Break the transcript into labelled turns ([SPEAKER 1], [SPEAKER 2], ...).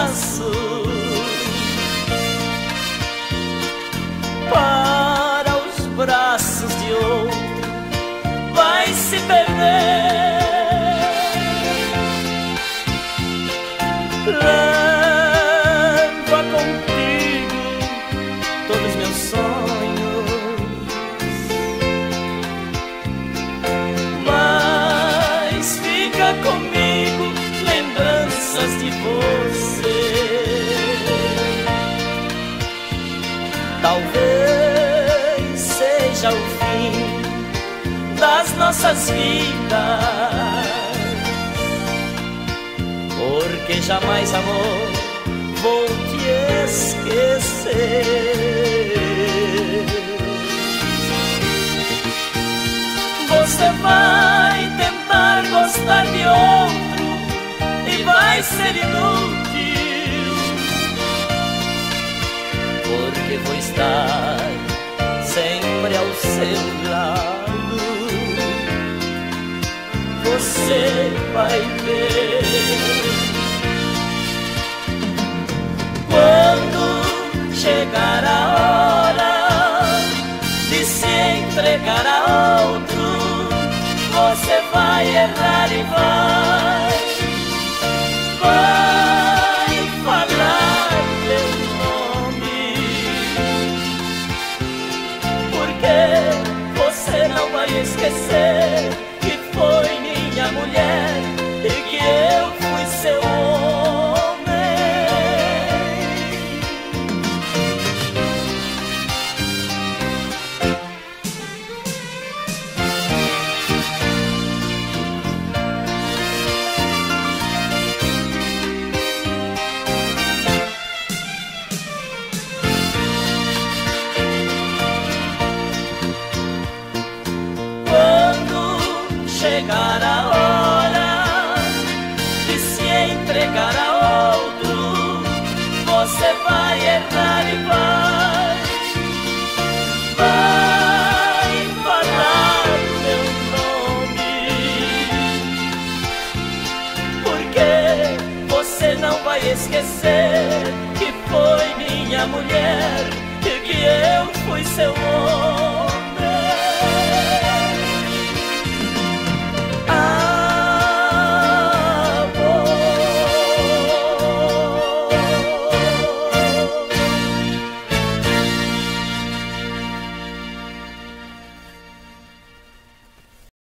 [SPEAKER 1] abraço para os braços de outro vai se perder. Leva contigo todos os meus sonhos, mas fica comigo lembranças de você. Talvez seja o fim das nossas vidas, porque jamais, amor, vou te esquecer. Você vai tentar gostar de outro e vai ser inútil, porque vou estar sempre ao seu lado. Você vai ver quando chegar a hora de se entregar a outro. Você vai errar e vai falar meu nome, porque você não vai esquecer que foi minha mulher e que eu fui seu homem. Chegar a hora de se entregar a outro, você vai errar e vai falar meu nome, porque você não vai esquecer que foi minha mulher e que eu fui seu homem.